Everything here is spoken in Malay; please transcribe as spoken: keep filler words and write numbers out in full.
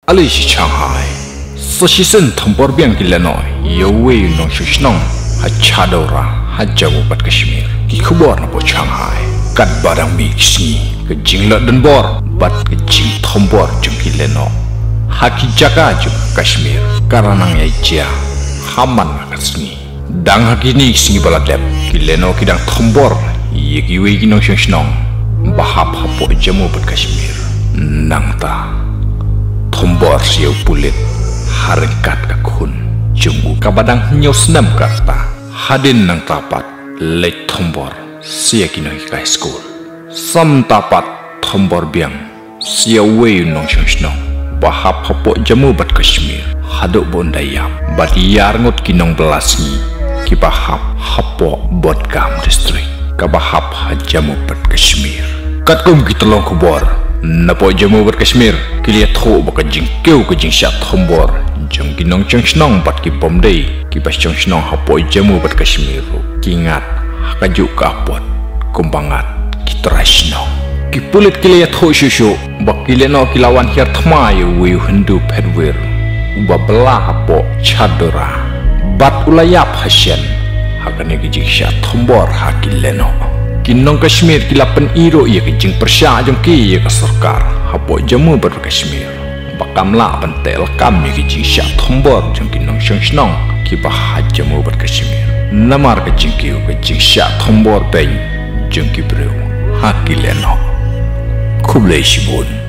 Ali si Shanghai, sesisan thombor biang kilano, yawe nong shishnong, hachadora, hajamu bat Kashmir, kikubor na po Shanghai, kat barang mix ni, ke jingla dan bor, bat ke jing thombor jung kilano, haki jaga jung Kashmir, karanang yaija, haman nakasni, dang haki ni singi baladep, kilano kidang thombor, yekiwe kinong shishnong, bahap hapo jamu bat Kashmir, nangta. Thombor siau pulit harengkat kakun junggu kabadang nyau senam karta hadin nang tapat lek thombor sia kino high school sam tapat thombor biang sia wei nong shnong bahap hapo jamu bat Kashmir haduk bondayap bat yar ngot kinong belasni kibahap hapo bodgam district kabahap hajamu bat Kashmir katkum kitolong kubor napo jamu bat Kashmir kiliat ho baka jing kiew ke jingshah thombor jang kinong chang snong bat ki pomdei ki pas chang snong hapo jamu bat Kashmir kingat kaju kapot kumbangat ki trashnong ki pulit kiliat ho shushu bak kileno kilawan hiar thmai wi hindu pedwir uba bela hapo chadora bat ulayap hasyen hakane ki jingshah thombor hakileno kinong Kashmir kilapan iro ia ke jing persya jong ki ia ke sarkar hapo jamu bat Kashmir bakam la pantel kami ke jingshah thombor jong kinong shong shnong ki bah jamu bat Kashmir namar ke jing kiu ke jingshah thombor bein jong ki breu hakileno kublai shibun